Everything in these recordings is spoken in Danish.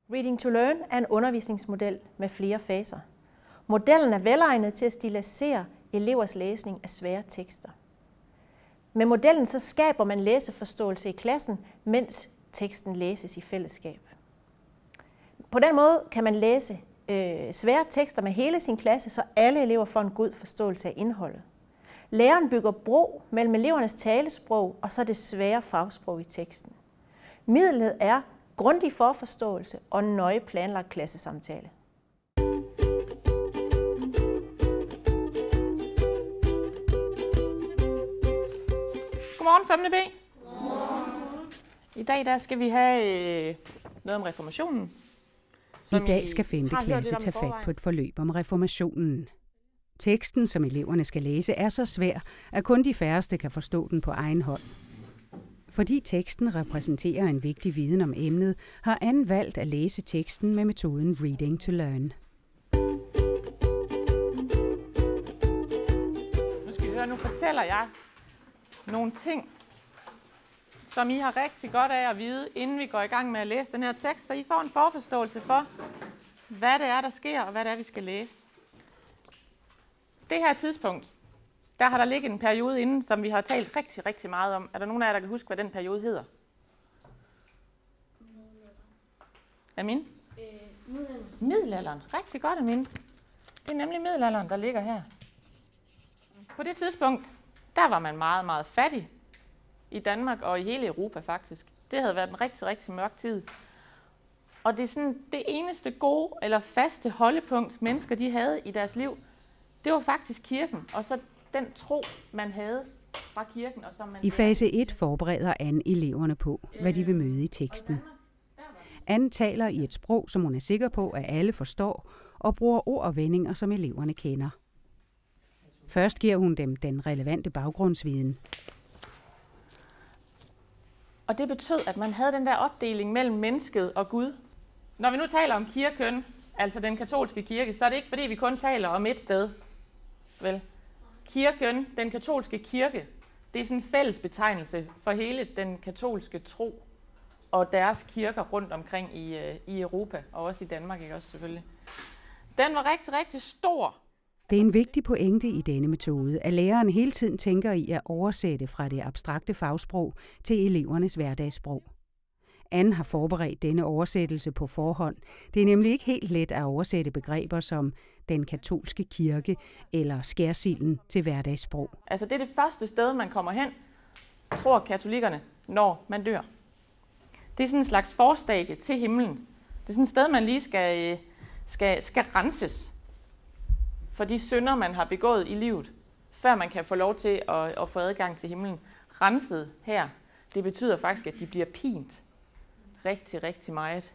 Reading to Learn er en undervisningsmodel med flere faser. Modellen er velegnet til at stilisere elevers læsning af svære tekster. Med modellen så skaber man læseforståelse i klassen, mens teksten læses i fællesskab. På den måde kan man læse svære tekster med hele sin klasse, så alle elever får en god forståelse af indholdet. Læreren bygger bro mellem elevernes talesprog og så det svære fagsprog i teksten. Midlet er grundig forforståelse og en nøje planlagt klassesamtale. Godmorgen 5. B. Godmorgen. I dag der skal vi have noget om reformationen. I dag skal 5. klasse tage fat på et forløb om reformationen. Teksten, som eleverne skal læse, er så svær, at kun de færreste kan forstå den på egen hånd. Fordi teksten repræsenterer en vigtig viden om emnet, har Anne valgt at læse teksten med metoden Reading to Learn. Nu skal I høre, nu fortæller jeg nogle ting, som I har rigtig godt af at vide, inden vi går i gang med at læse den her tekst, så I får en forforståelse for, hvad det er, der sker, og hvad det er, vi skal læse. Det her tidspunkt, der har der ligget en periode inden, som vi har talt rigtig, rigtig meget om. Er der nogen af jer, der kan huske, hvad den periode hedder? Amin? Middelalderen. Rigtig godt, Amin. Det er nemlig middelalderen, der ligger her. På det tidspunkt, der var man meget, meget fattig i Danmark og i hele Europa faktisk. Det havde været en rigtig, rigtig mørk tid. Og det er sådan det eneste gode eller faste holdepunkt, mennesker de havde i deres liv, det var faktisk kirken, og så den tro, man havde fra kirken. Og som man I fase 1 forbereder Anne eleverne på, hvad de vil møde i teksten. Anne taler i et sprog, som hun er sikker på, at alle forstår, og bruger ord og vendinger, som eleverne kender. Først giver hun dem den relevante baggrundsviden. Og det betød, at man havde den der opdeling mellem mennesket og Gud. Når vi nu taler om kirken, altså den katolske kirke, så er det ikke fordi, vi kun taler om et sted. Vel? Kirken, den katolske kirke, det er sådan en fælles betegnelse for hele den katolske tro og deres kirker rundt omkring i Europa, og også i Danmark, ikke også selvfølgelig. Den var rigtig, rigtig stor. Det er en vigtig pointe i denne metode, at læreren hele tiden tænker i at oversætte fra det abstrakte fagsprog til elevernes hverdagssprog. Anne har forberedt denne oversættelse på forhånd. Det er nemlig ikke helt let at oversætte begreber som den katolske kirke eller skærsilden til hverdagssprog. Altså det er det første sted, man kommer hen, tror katolikkerne, når man dør. Det er sådan en slags forstadie til himlen. Det er sådan et sted, man lige skal renses for de synder, man har begået i livet, før man kan få lov til at få adgang til himlen. Renset her, det betyder faktisk, at de bliver pint rigtig, rigtig meget.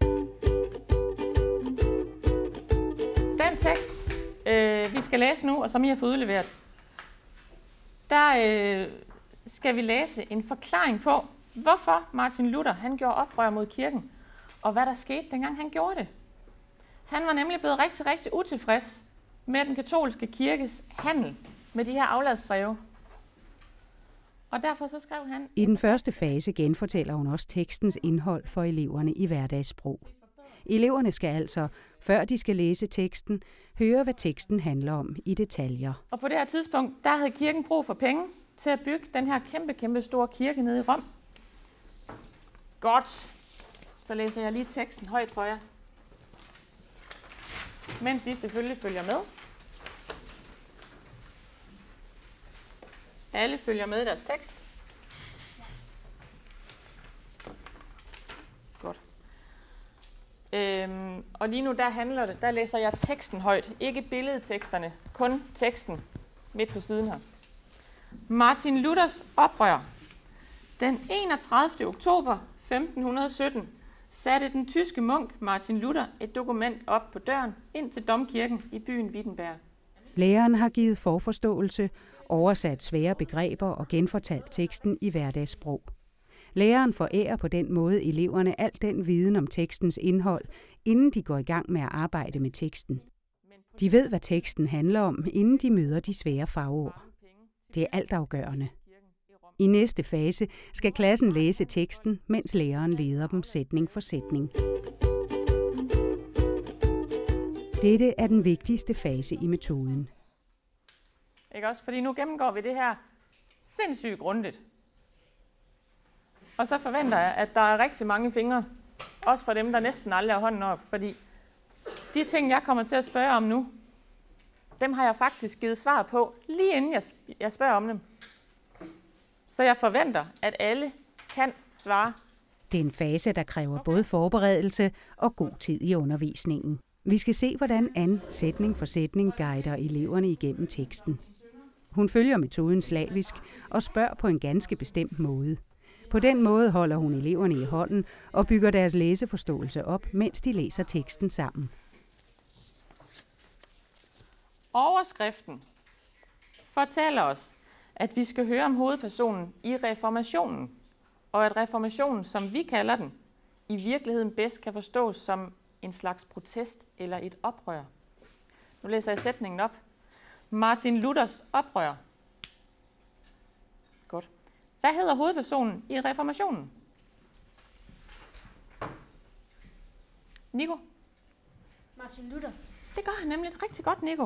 Den tekst, vi skal læse nu, og som I har fået udleveret, der skal vi læse en forklaring på, hvorfor Martin Luther han gjorde oprør mod kirken, og hvad der skete, dengang han gjorde det. Han var nemlig blevet rigtig, rigtig utilfreds med den katolske kirkes handel med de her afladsbreve. Og derfor så skrev han... I den første fase genfortæller hun også tekstens indhold for eleverne i hverdagssprog. Eleverne skal altså, før de skal læse teksten, høre, hvad teksten handler om i detaljer. Og på det her tidspunkt, der havde kirken brug for penge til at bygge den her kæmpe, kæmpe store kirke nede i Rom. Godt. Så læser jeg lige teksten højt for jer. Mens I selvfølgelig følger med. Alle følger med i deres tekst. Godt. Og lige nu der læser jeg teksten højt. Ikke billedteksterne, kun teksten midt på siden her. Martin Luthers oprør. Den 31. oktober 1517 satte den tyske munk Martin Luther et dokument op på døren ind til domkirken i byen Wittenberg. Læreren har givet forforståelse, oversat svære begreber og genfortalt teksten i hverdagssprog. Læreren forærer på den måde eleverne al den viden om tekstens indhold, inden de går i gang med at arbejde med teksten. De ved, hvad teksten handler om, inden de møder de svære fagord. Det er altafgørende. I næste fase skal klassen læse teksten, mens læreren leder dem sætning for sætning. Dette er den vigtigste fase i metoden. Ikke også? Fordi nu gennemgår vi det her sindssygt grundigt. Og så forventer jeg, at der er rigtig mange fingre, også for dem, der næsten aldrig har hånden op. Fordi de ting, jeg kommer til at spørge om nu, dem har jeg faktisk givet svar på, lige inden jeg spørger om dem. Så jeg forventer, at alle kan svare. Det er en fase, der kræver både forberedelse og god tid i undervisningen. Vi skal se, hvordan Anne sætning for sætning guider eleverne igennem teksten. Hun følger metoden slavisk og spørger på en ganske bestemt måde. På den måde holder hun eleverne i hånden og bygger deres læseforståelse op, mens de læser teksten sammen. Overskriften fortæller os, at vi skal høre om hovedpersonen i reformationen, og at reformationen, som vi kalder den, i virkeligheden bedst kan forstås som en slags protest eller et oprør. Nu læser jeg sætningen op. Martin Luthers oprør. Godt. Hvad hedder hovedpersonen i reformationen? Nico? Martin Luther. Det gør han nemlig rigtig godt, Nico.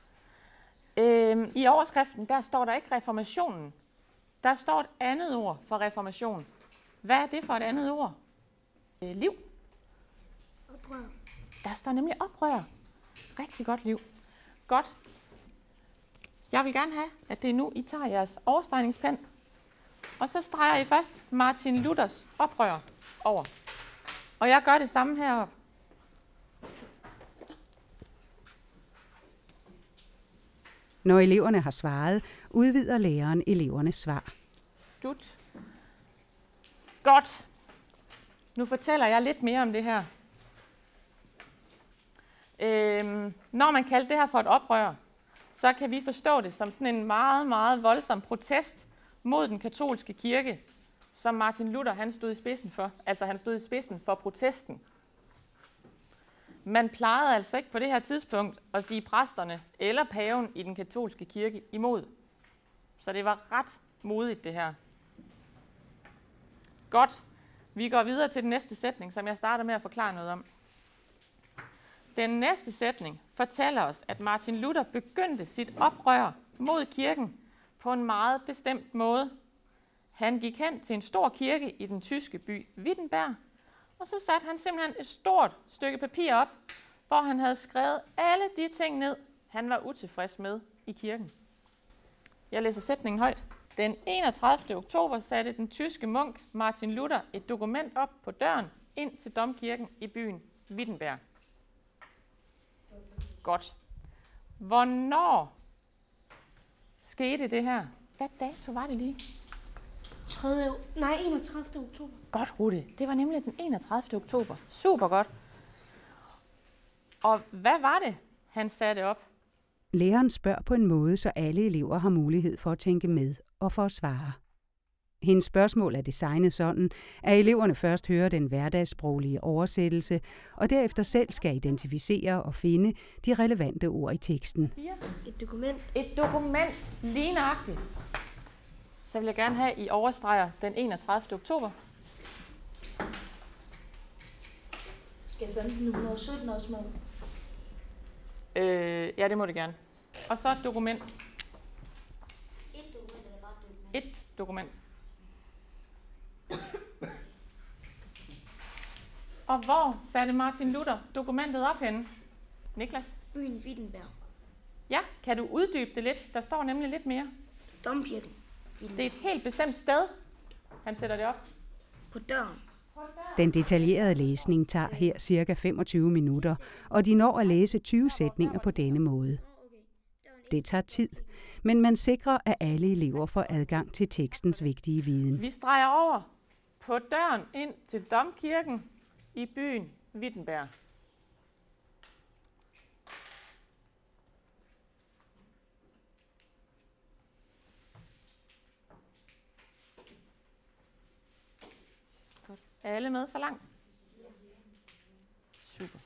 I overskriften, der står der ikke reformationen. Der står et andet ord for reformation. Hvad er det for et andet ord? Liv. Oprør. Der står nemlig oprør. Rigtig godt, Liv. Godt. Jeg vil gerne have, at det er nu, I tager jeres overstregningspen. Og så streger I først Martin Luthers oprør over. Og jeg gør det samme heroppe. Når eleverne har svaret, udvider læreren elevernes svar. Dut. Godt. Nu fortæller jeg lidt mere om det her. Når man kalder det her for et oprør, så kan vi forstå det som sådan en meget, meget voldsom protest mod den katolske kirke, som Martin Luther han stod i spidsen for. Altså han stod i spidsen for protesten. Man plejede altså ikke på det her tidspunkt at sige præsterne eller paven i den katolske kirke imod. Så det var ret modigt det her. Godt. Vi går videre til den næste sætning, som jeg starter med at forklare noget om. Den næste sætning fortæller os, at Martin Luther begyndte sit oprør mod kirken på en meget bestemt måde. Han gik hen til en stor kirke i den tyske by Wittenberg, og så satte han simpelthen et stort stykke papir op, hvor han havde skrevet alle de ting ned, han var utilfreds med i kirken. Jeg læser sætningen højt. Den 31. oktober satte den tyske munk Martin Luther et dokument op på døren ind til domkirken i byen Wittenberg. Godt. Hvornår skete det her? Hvad dato var det lige? 31. oktober. Godt, Rutte. Det var nemlig den 31. oktober. Super godt. Og hvad var det, han satte op? Læreren spørger på en måde, så alle elever har mulighed for at tænke med og for at svare. Hendes spørgsmål er designet sådan, at eleverne først hører den hverdagssproglige oversættelse, og derefter selv skal identificere og finde de relevante ord i teksten. Et dokument. Et dokument, lige nøjagtigt. Så vil jeg gerne have, at I overstreger den 31. oktober. Skal 1517 også med? Ja, det må det gerne. Og så et dokument. Et dokument eller bare et dokument? Et dokument. Og hvor satte Martin Luther dokumentet op henne? Niklas? Byen Wittenberg. Ja, kan du uddybe det lidt? Der står nemlig lidt mere. Domkirken. Det er et helt bestemt sted, han sætter det op. På døren. Den detaljerede læsning tager her cirka 25 minutter, og de når at læse 20 sætninger på denne måde. Det tager tid, men man sikrer, at alle elever får adgang til tekstens vigtige viden. Vi streger over på døren ind til domkirken i byen Wittenberg. Godt. Er alle med så langt? Super.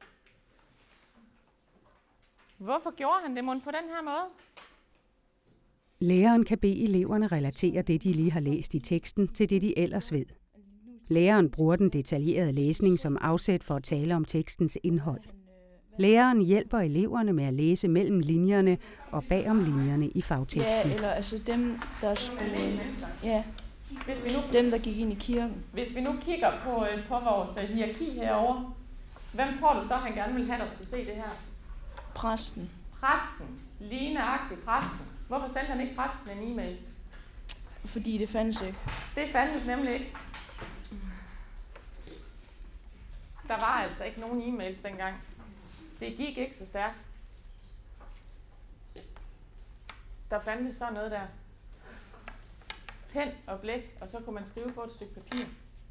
Hvorfor gjorde han det mon på den her måde? Læreren kan bede eleverne relatere det, de lige har læst i teksten, til det, de ellers ved. Læreren bruger den detaljerede læsning som afsæt for at tale om tekstens indhold. Læreren hjælper eleverne med at læse mellem linjerne og bagom linjerne i fagteksten. Ja, eller altså dem, der skulle... Ja, dem, der gik ind i kirken. Hvis vi nu kigger på vores hierarki herovre, hvem tror du så, han gerne vil have, der skulle se det her? Præsten. Præsten. Lige nøjagtigt præsten. Hvorfor sendte han ikke præsten en e-mail? Fordi det fandtes ikke. Det fandtes nemlig ikke. Der var altså ikke nogen e-mails dengang. Det gik ikke så stærkt. Der fandtes sådan noget der. Pen og blæk, og så kunne man skrive på et stykke papir.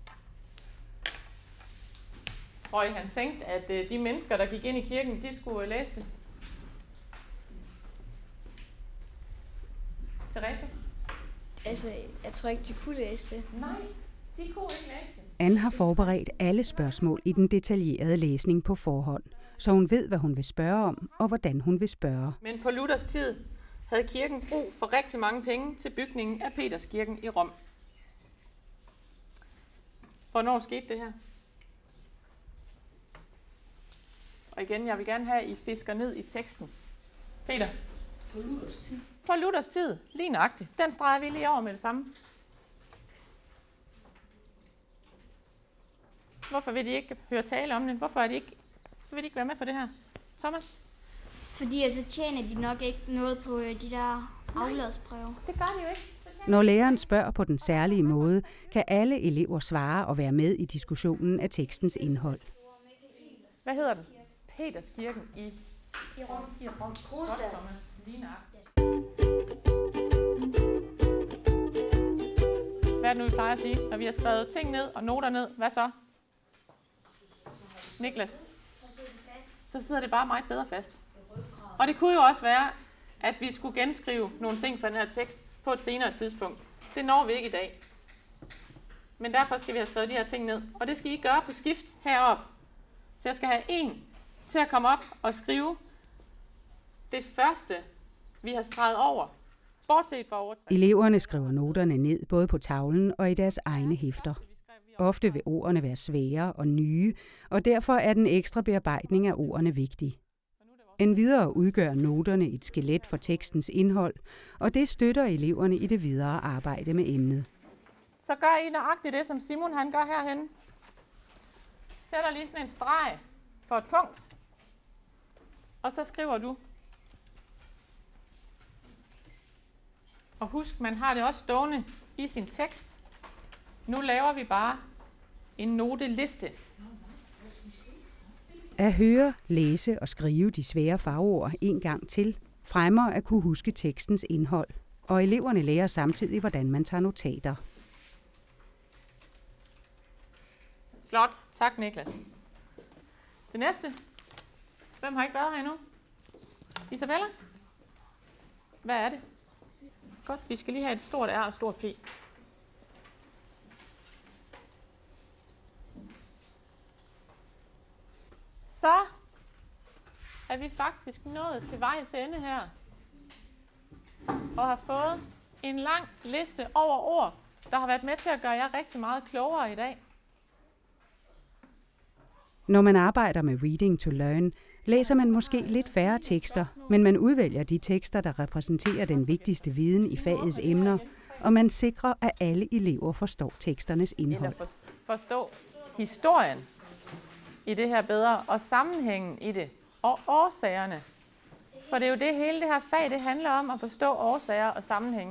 Tror I, han tænkte, at de mennesker, der gik ind i kirken, de skulle læse det? Therese? Altså, jeg tror ikke, de kunne læse det. Nej, de kunne ikke læse det. Anne har forberedt alle spørgsmål i den detaljerede læsning på forhånd, så hun ved, hvad hun vil spørge om, og hvordan hun vil spørge. Men på Luthers tid havde kirken brug for rigtig mange penge til bygningen af Peterskirken i Rom. Hvornår skete det her? Og igen, jeg vil gerne have, at I fisker ned i teksten. Peter? På Luthers tid. På Luthers tid, lige nøjagtigt. Den streger vi lige over med det samme. Hvorfor vil de ikke høre tale om det? Hvorfor vil de ikke være med på det her? Thomas? Fordi så tjener de nok ikke noget på de der afladsbreve. Det gør de jo ikke. Når læreren spørger på den særlige måde, kan alle elever svare og være med i diskussionen af tekstens indhold. Hvad hedder den? Peterskirken i Rom. I Rom. Godt, Thomas. Lige nøjagtigt. Hvad er det nu, vi plejer at sige? Når vi har skrevet ting ned og noter ned, hvad så? Niklas? Så sidder det bare meget bedre fast. Og det kunne jo også være, at vi skulle genskrive nogle ting fra den her tekst på et senere tidspunkt. Det når vi ikke i dag. Men derfor skal vi have skrevet de her ting ned. Og det skal I gøre på skift heroppe. Så jeg skal have en til at komme op og skrive det første, vi har streget over. Bortset fra overtræk. Eleverne skriver noterne ned både på tavlen og i deres egne hæfter. Ofte vil ordene være svære og nye, og derfor er den ekstra bearbejdning af ordene vigtig. Endvidere udgør noterne et skelet for tekstens indhold, og det støtter eleverne i det videre arbejde med emnet. Så gør I nøjagtigt det, som Simon han gør herhen. Sætter lige sådan en streg for et punkt, og så skriver du. Og husk, man har det også stående i sin tekst. Nu laver vi bare en noteliste. At høre, læse og skrive de svære fagord en gang til fremmer at kunne huske tekstens indhold, og eleverne lærer samtidig, hvordan man tager notater. Flot. Tak, Niklas. Det næste. Hvem har ikke været her endnu? Isabella? Hvad er det? Godt, vi skal lige have et stort R og et stort P. Så er vi faktisk nået til vejs ende her. Og har fået en lang liste over ord, der har været med til at gøre jer rigtig meget klogere i dag. Når man arbejder med Reading to Learn, læser man måske lidt færre tekster, men man udvælger de tekster, der repræsenterer den vigtigste viden i fagets emner, og man sikrer, at alle elever forstår teksternes indhold. Eller forstå historien i det her bedre, og sammenhængen i det, og årsagerne. For det er jo det hele det her fag, det handler om, at forstå årsager og sammenhænge.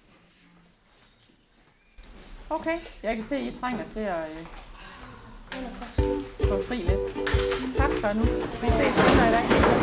Okay, jeg kan se, at I trænger til at få fri lidt. Tak for nu. Vi ses senere i dag.